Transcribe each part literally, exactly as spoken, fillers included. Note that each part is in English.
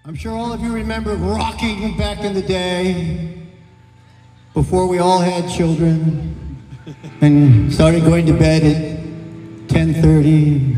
I'm sure all of you remember rocking back in the day, before we all had children and started going to bed at ten thirty.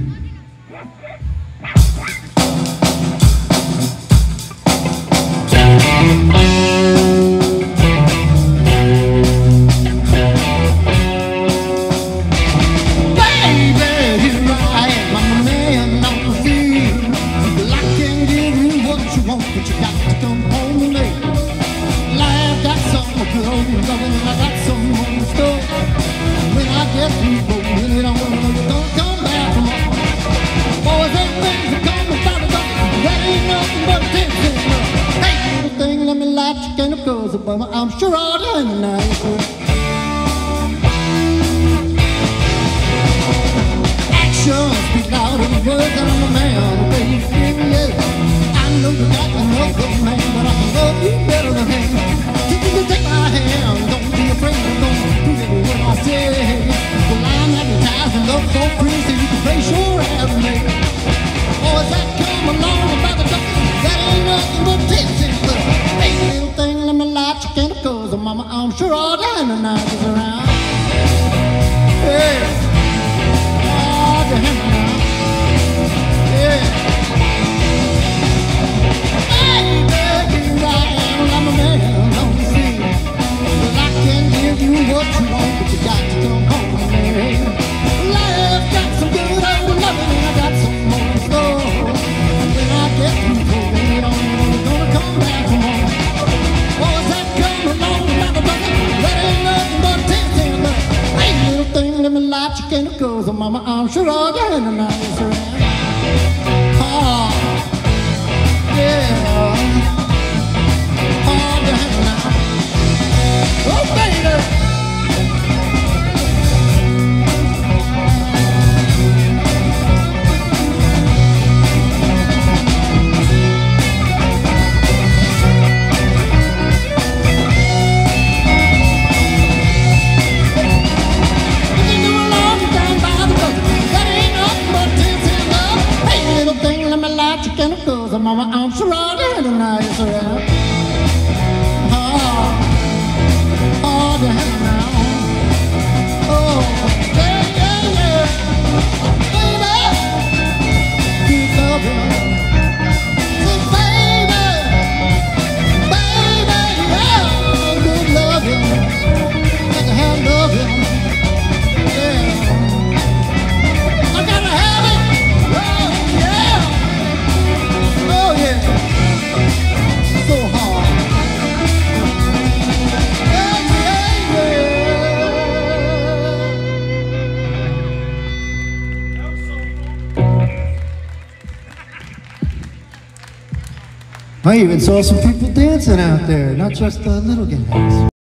But you got to come home to me. Life got some good old loving, and I got some on the store. When I get through rolling it on, you're gonna come back for more. Boys, everything's a coming by the door. That ain't nothing but a ten cent love. Hey, little thing, let me light your candle, 'cause I'm sure all done tonight. Actions speak louder than words, and I'm a man, baby, yeah. I know you got another man, but I can love you better than him. You can take my hand, don't be afraid, don't do what I say. Well, I'm advertising love for free, so you can place your ad on me. Boys that come along about the door, that ain't nothing but ten cents love. Hey, little thing, let me light your candle, 'cause mama, I'm sure all dynamite is around. Hey, all dynamite, yeah. What you want, but you got to come home to me. Life got some good old loving, and I got some more in store. When I get through pulling it on, you're gonna come back for more. Boys that come along about the bucket, that ain't nothing but ten cent love. Hey, little thing, let me light your candle, 'cause mama, I'm sure all day tonight is around. Oh, yeah. All day now. Oh, baby. Mama, I'm sure all day tonight is around. Oh, all day now. Oh, yeah, yeah, yeah. Baby, keep loving. Say, baby, baby, yeah, good loving. Got to have loving. Yeah, I gotta have it. Oh, yeah. Oh yeah, so hard. Yeah, yeah, yeah. I even saw some people dancing out there, not just the little guys.